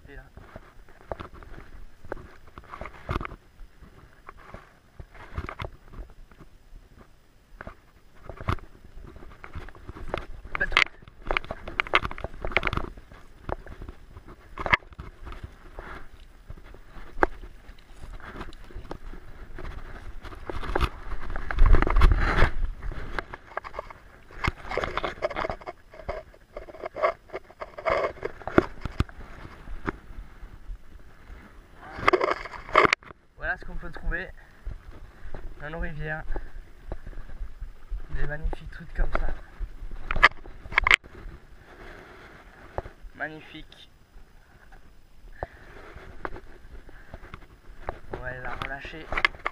côté là. Voilà ce qu'on peut trouver dans nos rivières, des magnifiques trucs comme ça, magnifique. On va aller la relâcher.